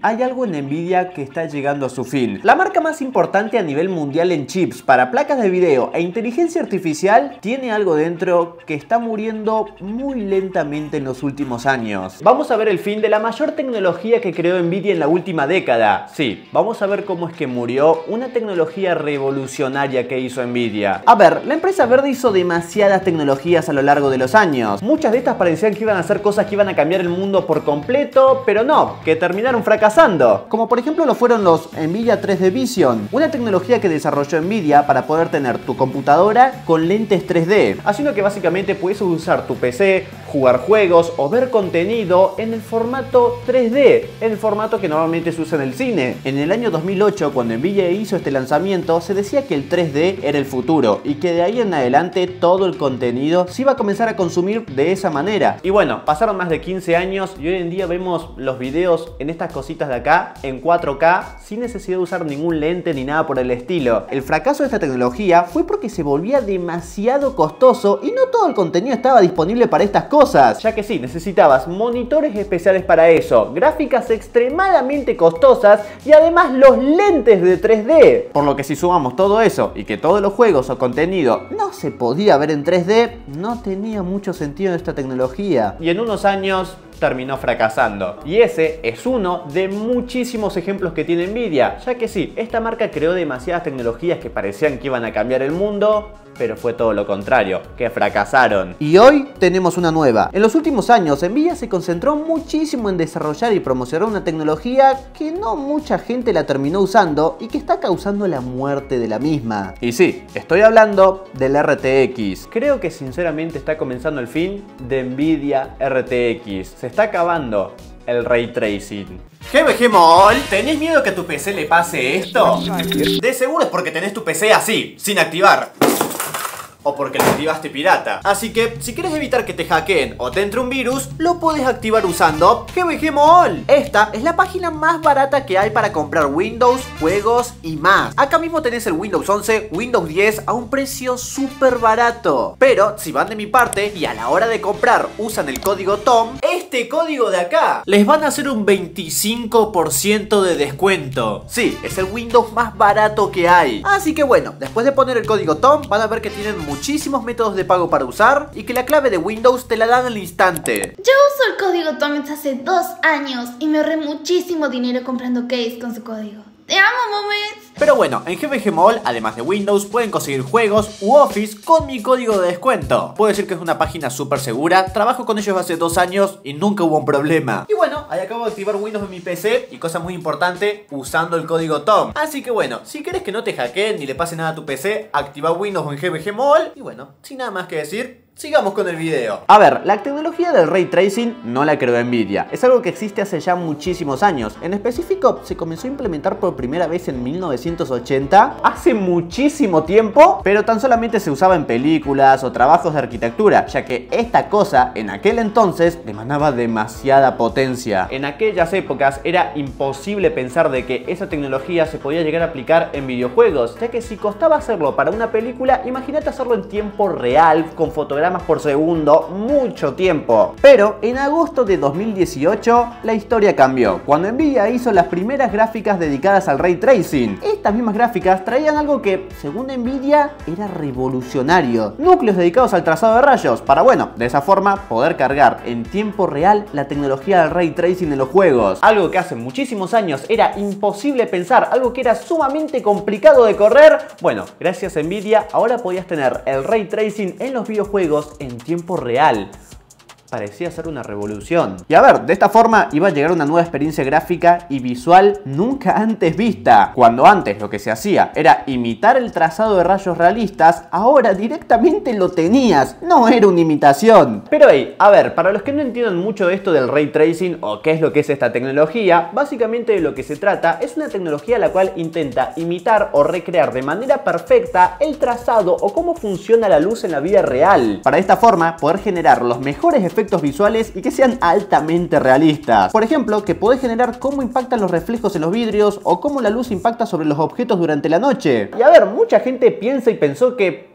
hay algo en Nvidia que está llegando a su fin. La marca más importante a nivel mundial en chips para placas de video e inteligencia artificial tiene algo dentro que está muriendo muy lentamente en los últimos años. Vamos a ver el fin de la mayor tecnología que creó Nvidia en la última década. Sí, vamos a ver cómo es que murió una tecnología revolucionaria que hizo Nvidia. A ver, la empresa verde hizo demasiadas tecnologías a lo largo de los años. Muchas de estas parecían que iban a ser cosas que iban a cambiar el mundo por completo, pero no, que terminaron fracasando. Como por ejemplo lo fueron los Nvidia 3D Vision, una tecnología que desarrolló Nvidia para poder tener tu computadora con lentes 3D, haciendo que básicamente puedes usar tu PC, jugar juegos o ver contenido en el formato 3D, en el formato que normalmente se usa en el cine. En el año 2008, cuando Nvidia hizo este lanzamiento, se decía que el 3D era el futuro y que de ahí en adelante todo el contenido se iba a comenzar a consumir de esa manera. Y bueno, pasaron más de 15 años y hoy en día vemos los videos en estas cositas de acá en 4K sin necesidad de usar ningún lente ni nada por el estilo. El fracaso de esta tecnología fue porque se volvía demasiado costoso y no todo el contenido estaba disponible para estas cosas, ya que sí, necesitabas monitores especiales para eso, gráficas extremadamente costosas y además los lentes de 3D. Por lo que si sumamos todo eso y que todos los juegos o contenido no se podía ver en 3D, no tenía mucho sentido esta tecnología. Y en unos años terminó fracasando. Y ese es uno de muchísimos ejemplos que tiene Nvidia, ya que sí, esta marca creó demasiadas tecnologías que parecían que iban a cambiar el mundo, pero fue todo lo contrario, que fracasaron. Y hoy tenemos una nueva. En los últimos años, Nvidia se concentró muchísimo en desarrollar y promocionar una tecnología que no mucha gente la terminó usando y que está causando la muerte de la misma. Y sí, estoy hablando del RTX. Creo que sinceramente está comenzando el fin de Nvidia RTX. Se está acabando el Ray Tracing. GBG Mall, ¿tenés miedo que a tu PC le pase esto? De seguro es porque tenés tu PC así, sin activar. O porque lo activaste pirata. Así que, si quieres evitar que te hackeen o te entre un virus, lo puedes activar usando GBG Mall. Esta es la página más barata que hay para comprar Windows, juegos y más. Acá mismo tenés el Windows 11, Windows 10 a un precio súper barato. Pero, si van de mi parte y a la hora de comprar usan el código TOM, este código de acá, les van a hacer un 25% de descuento. Sí, es el Windows más barato que hay. Así que bueno, después de poner el código TOM, van a ver que tienen muchísimos métodos de pago para usar y que la clave de Windows te la dan al instante. Yo uso el código TOM hace 2 años y me ahorré muchísimo dinero comprando case con su código. ¡Te amo, mames! Pero bueno, en GBG Mall, además de Windows, pueden conseguir juegos u Office con mi código de descuento. Puedo decir que es una página súper segura, trabajo con ellos hace 2 años y nunca hubo un problema. Y bueno, ahí acabo de activar Windows en mi PC y cosa muy importante, usando el código TOM. Así que bueno, si querés que no te hackeen ni le pase nada a tu PC, activa Windows en GBG Mall. Y bueno, sin nada más que decir, sigamos con el video. A ver, la tecnología del Ray Tracing no la creó Nvidia. Es algo que existe hace ya muchísimos años. En específico, se comenzó a implementar por primera vez en 1980. Hace muchísimo tiempo, pero tan solamente se usaba en películas o trabajos de arquitectura, ya que esta cosa, en aquel entonces, demandaba demasiada potencia. En aquellas épocas era imposible pensar de que esa tecnología se podía llegar a aplicar en videojuegos, ya que si costaba hacerlo para una película, imagínate hacerlo en tiempo real, con fotografías por segundo, mucho tiempo. Pero en agosto de 2018 la historia cambió, cuando Nvidia hizo las primeras gráficas dedicadas al Ray Tracing. Estas mismas gráficas traían algo que, según Nvidia, era revolucionario: núcleos dedicados al trazado de rayos, para bueno, de esa forma poder cargar en tiempo real la tecnología del Ray Tracing en los juegos. Algo que hace muchísimos años era imposible pensar, algo que era sumamente complicado de correr. Bueno, gracias a Nvidia ahora podías tener el Ray Tracing en los videojuegos en tiempo real. Parecía ser una revolución. Y a ver, de esta forma iba a llegar una nueva experiencia gráfica y visual nunca antes vista. Cuando antes lo que se hacía era imitar el trazado de rayos realistas, ahora directamente lo tenías, no era una imitación. Pero hey, a ver, para los que no entiendan mucho de esto del Ray Tracing o qué es lo que es esta tecnología, básicamente de lo que se trata es una tecnología la cual intenta imitar o recrear de manera perfecta el trazado o cómo funciona la luz en la vida real, para de esta forma poder generar los mejores efectos visuales y que sean altamente realistas. Por ejemplo, que podés generar cómo impactan los reflejos en los vidrios o cómo la luz impacta sobre los objetos durante la noche. Y a ver, mucha gente piensa y pensó que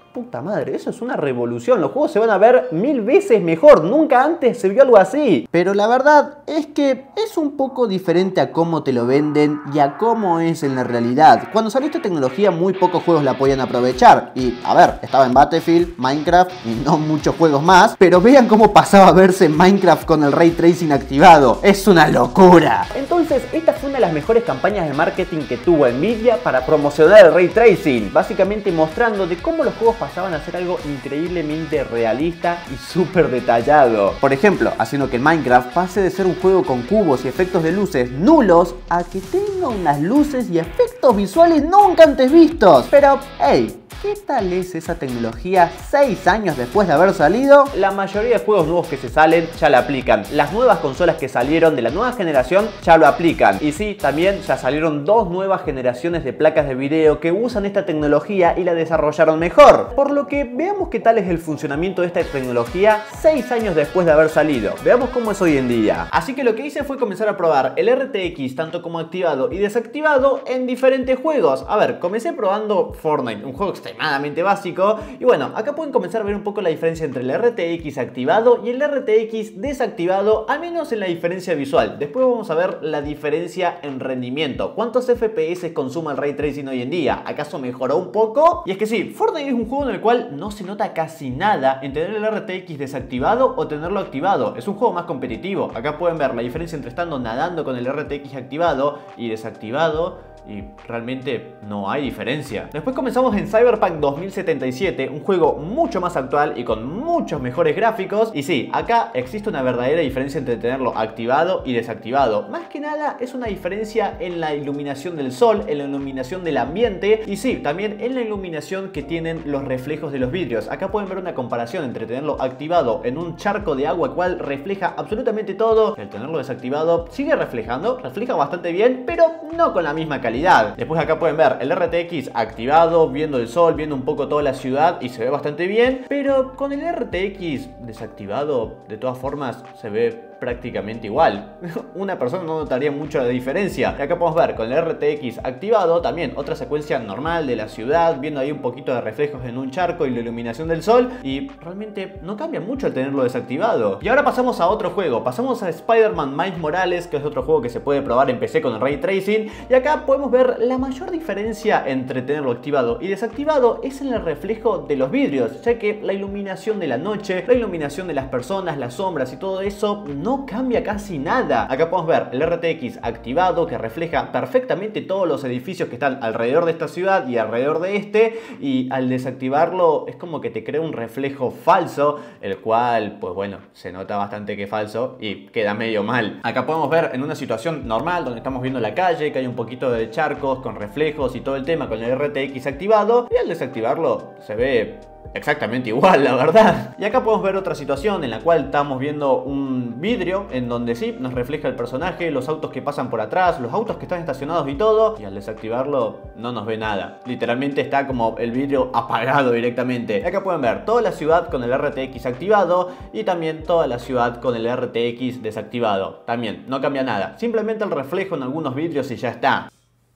puta madre, eso es una revolución. Los juegos se van a ver 1000 veces mejor. Nunca antes se vio algo así. Pero la verdad es que es un poco diferente a cómo te lo venden y a cómo es en la realidad. Cuando salió esta tecnología, muy pocos juegos la podían aprovechar. Y, a ver, estaba en Battlefield, Minecraft y no muchos juegos más. Pero vean cómo pasaba a verse Minecraft con el Ray Tracing activado. Es una locura. Entonces, esta fue una de las mejores campañas de marketing que tuvo Nvidia para promocionar el Ray Tracing. Básicamente mostrando de cómo los juegos pasaban a ser algo increíblemente realista y súper detallado. Por ejemplo, haciendo que el Minecraft pase de ser un juego con cubos y efectos de luces nulos a que tenga unas luces y efectos visuales nunca antes vistos. Pero, hey, ¿qué tal es esa tecnología 6 años después de haber salido? La mayoría de juegos nuevos que se salen ya la aplican. Las nuevas consolas que salieron de la nueva generación ya lo aplican. Y sí, también ya salieron 2 nuevas generaciones de placas de video que usan esta tecnología y la desarrollaron mejor. Por lo que veamos qué tal es el funcionamiento de esta tecnología 6 años después de haber salido. Veamos cómo es hoy en día. Así que lo que hice fue comenzar a probar el RTX tanto como activado y desactivado en diferentes juegos. A ver, comencé probando Fortnite, un juego extremadamente básico. Y bueno, acá pueden comenzar a ver un poco la diferencia entre el RTX activado y el RTX desactivado, al menos en la diferencia visual. Después vamos a ver la diferencia en rendimiento. ¿Cuántos FPS consume el Ray Tracing hoy en día? ¿Acaso mejoró un poco? Y es que sí, Fortnite es un juego en el cual no se nota casi nada en tener el RTX desactivado o tenerlo activado. Es un juego más competitivo. Acá pueden ver la diferencia entre estando nadando con el RTX activado y desactivado. Y realmente no hay diferencia. Después comenzamos en Cyberpunk 2077, un juego mucho más actual y con muchos mejores gráficos. Y sí, acá existe una verdadera diferencia entre tenerlo activado y desactivado. Más que nada es una diferencia en la iluminación del sol, en la iluminación del ambiente y sí, también en la iluminación que tienen los reflejos de los vidrios. Acá pueden ver una comparación entre tenerlo activado en un charco de agua cual refleja absolutamente todo. El tenerlo desactivado sigue reflejando, refleja bastante bien, pero no con la misma calidad. Después acá pueden ver el RTX activado, viendo el sol, viendo un poco toda la ciudad y se ve bastante bien. Pero con el RTX desactivado, de todas formas, se ve prácticamente igual. Una persona no notaría mucho la diferencia. Y acá podemos ver con el RTX activado también otra secuencia normal de la ciudad, viendo ahí un poquito de reflejos en un charco y la iluminación del sol. Y realmente no cambia mucho al tenerlo desactivado. Y ahora pasamos a otro juego. Pasamos a Spider-Man Miles Morales, que es otro juego que se puede probar en PC con el Ray Tracing. Y acá podemos ver la mayor diferencia entre tenerlo activado y desactivado es en el reflejo de los vidrios, ya que la iluminación de la noche, la iluminación de las personas, las sombras y todo eso no cambia casi nada. Acá podemos ver el RTX activado que refleja perfectamente todos los edificios que están alrededor de esta ciudad y alrededor de este, y al desactivarlo es como que te crea un reflejo falso, el cual pues bueno, se nota bastante que es falso y queda medio mal. Acá podemos ver en una situación normal donde estamos viendo la calle que hay un poquito de charcos con reflejos y todo el tema con el RTX activado, y al desactivarlo se ve exactamente igual, la verdad. Y acá podemos ver otra situación en la cual estamos viendo un vidrio en donde sí nos refleja el personaje, los autos que pasan por atrás, los autos que están estacionados y todo, y al desactivarlo no nos ve nada. Literalmente está como el vidrio apagado directamente. Acá pueden ver toda la ciudad con el RTX activado y también toda la ciudad con el RTX desactivado. También no cambia nada, simplemente el reflejo en algunos vidrios y ya está.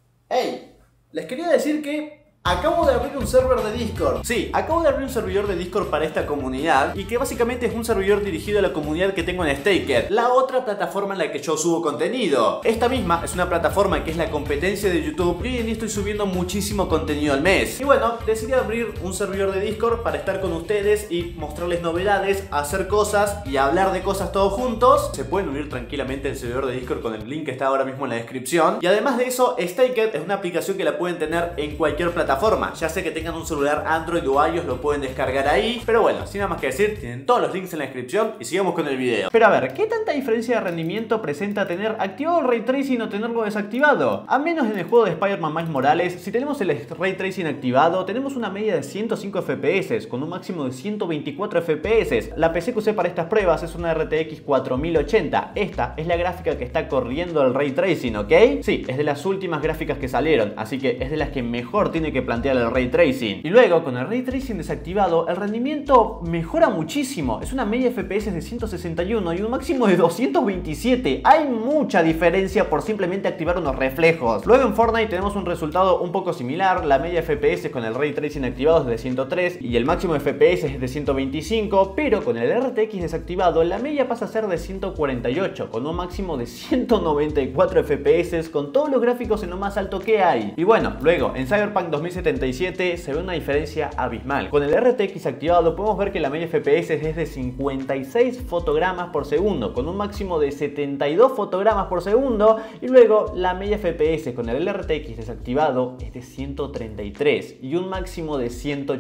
Hey, les quería decir que acabo de abrir un server de Discord. Sí, acabo de abrir un servidor de Discord para esta comunidad, y que básicamente es un servidor dirigido a la comunidad que tengo en Staked, la otra plataforma en la que yo subo contenido. Esta misma es una plataforma que es la competencia de YouTube, y hoy en día estoy subiendo muchísimo contenido al mes. Y bueno, decidí abrir un servidor de Discord para estar con ustedes y mostrarles novedades, hacer cosas y hablar de cosas todos juntos. Se pueden unir tranquilamente al servidor de Discord con el link que está ahora mismo en la descripción. Y además de eso, Staked es una aplicación que la pueden tener en cualquier plataforma. Ya sea que tengan un celular Android o iOS, lo pueden descargar ahí. Pero bueno, sin nada más que decir, tienen todos los links en la descripción y sigamos con el video. Pero a ver, ¿qué tanta diferencia de rendimiento presenta tener activado el Ray Tracing o tenerlo desactivado? A menos en el juego de Spider-Man Miles Morales, si tenemos el Ray Tracing activado, tenemos una media de 105 FPS con un máximo de 124 FPS. La PC que usé para estas pruebas es una RTX 4080. Esta es la gráfica que está corriendo el Ray Tracing, ¿ok? Sí, es de las últimas gráficas que salieron, así que es de las que mejor tiene que que plantea el Ray Tracing. Y luego, con el Ray Tracing desactivado, el rendimiento mejora muchísimo. Es una media FPS de 161 y un máximo de 227. Hay mucha diferencia por simplemente activar unos reflejos. Luego en Fortnite tenemos un resultado un poco similar. La media FPS con el Ray Tracing activado es de 103 y el máximo de FPS es de 125, pero con el RTX desactivado la media pasa a ser de 148 con un máximo de 194 FPS con todos los gráficos en lo más alto que hay. Y bueno, luego en Cyberpunk 2077 se ve una diferencia abismal. Con el RTX activado podemos ver que la media FPS es de 56 fotogramas por segundo con un máximo de 72 fotogramas por segundo, y luego la media FPS con el RTX desactivado es de 133 y un máximo de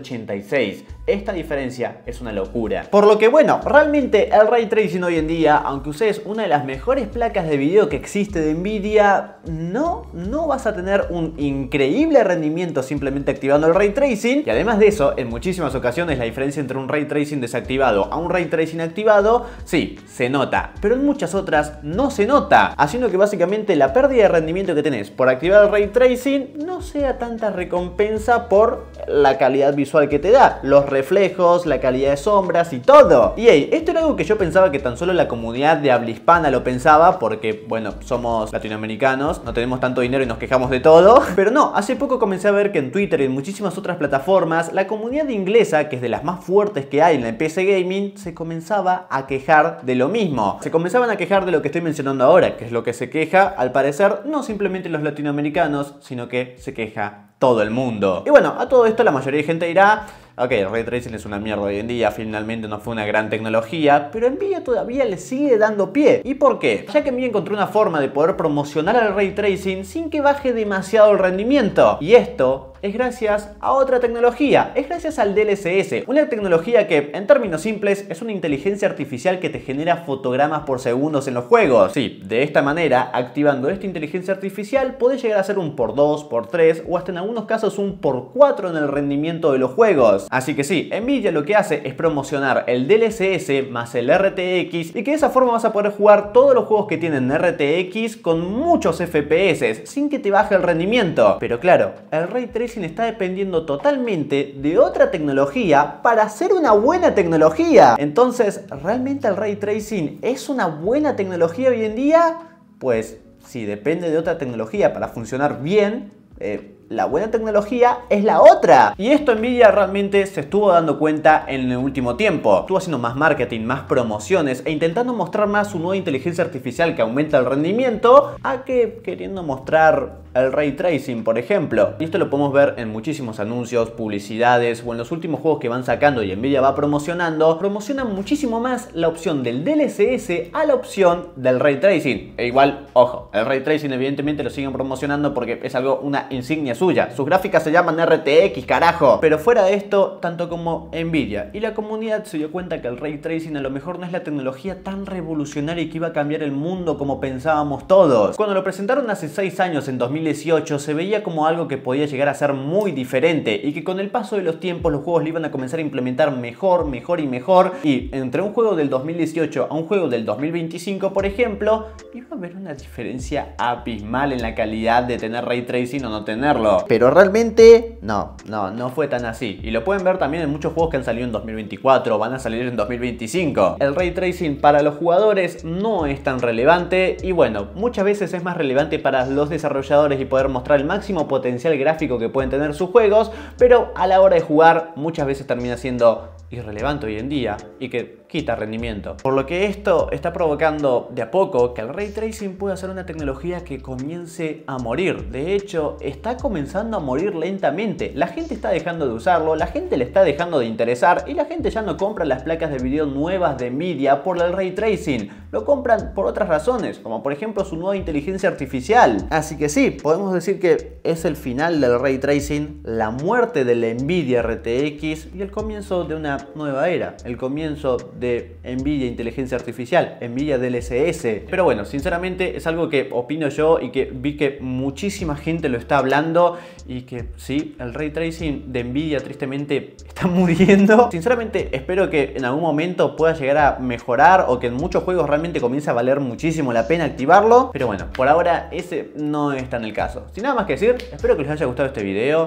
186. Esta diferencia es una locura. Por lo que bueno, realmente el Ray Tracing hoy en día, aunque uses una de las mejores placas de video que existe de Nvidia, no vas a tener un increíble rendimiento simplemente activando el Ray Tracing. Y además de eso, en muchísimas ocasiones la diferencia entre un Ray Tracing desactivado a un Ray Tracing activado, sí, se nota, pero en muchas otras no se nota, haciendo que básicamente la pérdida de rendimiento que tenés por activar el Ray Tracing no sea tanta recompensa por la calidad visual que te da, los reflejos, la calidad de sombras y todo. Y hey, esto era algo que yo pensaba que tan solo la comunidad de habla hispana lo pensaba, porque bueno, somos latinoamericanos, no tenemos tanto dinero y nos quejamos de todo. Pero no, hace poco comencé a ver que en Twitter y en muchísimas otras plataformas, la comunidad inglesa, que es de las más fuertes que hay en el PC Gaming, se comenzaba a quejar de lo mismo. Se comenzaban a quejar de lo que estoy mencionando ahora, que es lo que se queja, al parecer, no simplemente los latinoamericanos, sino que se queja todo el mundo. Y bueno, a todo esto la mayoría de gente dirá: ok, el Ray Tracing es una mierda hoy en día, finalmente no fue una gran tecnología, pero Nvidia todavía le sigue dando pie. ¿Y por qué? Ya que Nvidia encontró una forma de poder promocionar al Ray Tracing sin que baje demasiado el rendimiento. Y esto es gracias a otra tecnología, es gracias al DLSS, una tecnología que, en términos simples, es una inteligencia artificial que te genera fotogramas por segundos en los juegos. Sí, de esta manera, activando esta inteligencia artificial, podés llegar a ser un por 2, por 3 o hasta en algunos casos un por 4 en el rendimiento de los juegos. Así que sí, Nvidia lo que hace es promocionar el DLSS más el RTX, y que de esa forma vas a poder jugar todos los juegos que tienen RTX con muchos FPS sin que te baje el rendimiento. Pero claro, el Ray Tracing está dependiendo totalmente de otra tecnología para hacer una buena tecnología. Entonces, ¿realmente el Ray Tracing es una buena tecnología hoy en día? Pues sí, depende de otra tecnología para funcionar bien. La buena tecnología es la otra. Y esto Nvidia realmente se estuvo dando cuenta en el último tiempo. Estuvo haciendo más marketing, más promociones e intentando mostrar más su nueva inteligencia artificial que aumenta el rendimiento, a que queriendo mostrar el Ray Tracing, por ejemplo. Y esto lo podemos ver en muchísimos anuncios, publicidades o en los últimos juegos que van sacando y Nvidia va promocionando. Promocionan muchísimo más la opción del DLSS a la opción del Ray Tracing. E igual, ojo, el Ray Tracing evidentemente lo siguen promocionando porque es una insignia suya. Sus gráficas se llaman RTX, carajo. Pero fuera de esto, tanto como Nvidia y la comunidad se dio cuenta que el Ray Tracing a lo mejor no es la tecnología tan revolucionaria y que iba a cambiar el mundo como pensábamos todos. Cuando lo presentaron hace 6 años, en 2018, se veía como algo que podía llegar a ser muy diferente y que con el paso de los tiempos los juegos le iban a comenzar a implementar mejor y mejor. Y entre un juego del 2018 a un juego del 2025, por ejemplo, iba a haber una diferencia abismal en la calidad de tener Ray Tracing o no tenerlo. Pero realmente no fue tan así. Y lo pueden ver también en muchos juegos que han salido en 2024 o van a salir en 2025. El Ray Tracing para los jugadores no es tan relevante y bueno, muchas veces es más relevante para los desarrolladores y poder mostrar el máximo potencial gráfico que pueden tener sus juegos, pero a la hora de jugar muchas veces termina siendo irrelevante hoy en día y que quita rendimiento. Por lo que esto está provocando de a poco que el Ray Tracing pueda ser una tecnología que comience a morir. De hecho, está comenzando a morir lentamente. La gente está dejando de usarlo, la gente le está dejando de interesar y la gente ya no compra las placas de video nuevas de Nvidia por el Ray Tracing. Lo compran por otras razones, como por ejemplo su nueva inteligencia artificial. Así que sí, podemos decir que es el final del Ray Tracing, la muerte de la Nvidia RTX y el comienzo de una nueva era, el comienzo de Nvidia Inteligencia Artificial, Nvidia DLSS. Pero bueno, sinceramente es algo que opino yo y que vi que muchísima gente lo está hablando y que sí, el Ray Tracing de Nvidia tristemente está muriendo. Sinceramente espero que en algún momento pueda llegar a mejorar o que en muchos juegos realmente comience a valer muchísimo la pena activarlo. Pero bueno, por ahora ese no es tan el caso. Sin nada más que decir, espero que les haya gustado este video.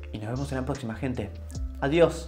Y nos vemos en la próxima, gente. Adiós.